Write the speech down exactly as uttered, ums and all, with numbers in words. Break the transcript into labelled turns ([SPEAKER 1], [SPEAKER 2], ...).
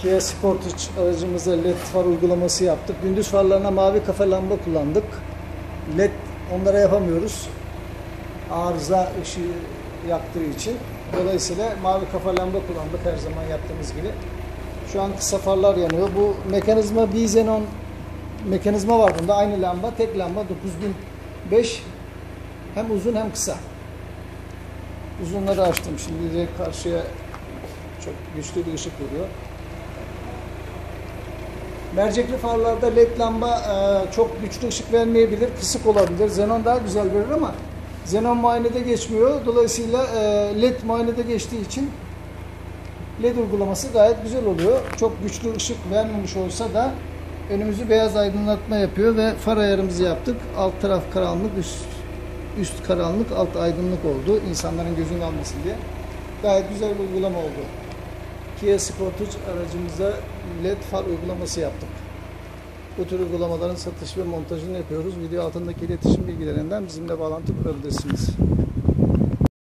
[SPEAKER 1] Kia Sportage aracımıza led far uygulaması yaptık. Gündüz farlarına mavi kafa lamba kullandık. Led onlara yapamıyoruz. Arıza ışığı yaktığı için. Dolayısıyla mavi kafa lamba kullandık her zaman yaptığımız gibi. Şu an kısa farlar yanıyor. Bu mekanizma Bizenon mekanizma var bunda. Aynı lamba, tek lamba dokuz bin beş. Hem uzun hem kısa. Uzunları açtım. Şimdi direkt karşıya çok güçlü bir ışık veriyor. Mercekli farlarda led lamba e, çok güçlü ışık vermeyebilir, kısık olabilir. Xenon daha güzel verir ama Xenon muayenede geçmiyor. Dolayısıyla e, led muayenede geçtiği için led uygulaması gayet güzel oluyor. Çok güçlü ışık vermemiş olsa da önümüzü beyaz aydınlatma yapıyor ve far ayarımızı yaptık. Alt taraf karanlık, üst üst karanlık, alt aydınlık oldu. İnsanların gözünü almasın diye. Gayet güzel bir uygulama oldu. Kia Sportage aracımıza led far uygulaması yaptık. Bu tür uygulamaların satış ve montajını yapıyoruz. Video altındaki iletişim bilgilerinden bizimle bağlantı kurabilirsiniz.